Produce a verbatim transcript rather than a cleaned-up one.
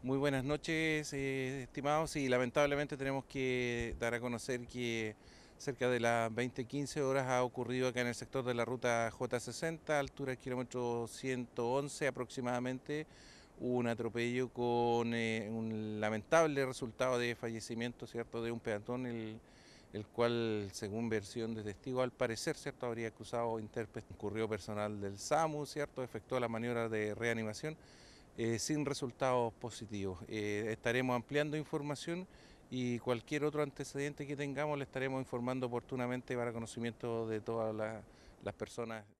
Muy buenas noches, eh, estimados. Y lamentablemente tenemos que dar a conocer que cerca de las veinte quince horas ha ocurrido acá en el sector de la ruta J sesenta, altura del kilómetro ciento once aproximadamente, un atropello con eh, un lamentable resultado de fallecimiento, ¿cierto?, de un peatón, el, el cual, según versión de testigo, al parecer, ¿cierto?, habría acusado intérprete. Ocurrió personal del SAMU, ¿cierto?, efectuó la maniobra de reanimación eh, sin resultados positivos. Eh, estaremos ampliando información y cualquier otro antecedente que tengamos le estaremos informando oportunamente para conocimiento de todas las, las personas.